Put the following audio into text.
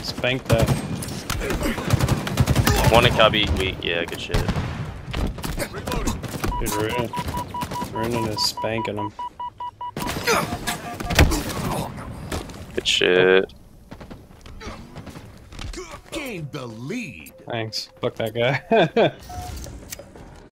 Spank that. One in cubby, weak. Yeah, good shit. Dude, Runen is spanking him. Good shit. Gained the lead. Thanks. Fuck that guy.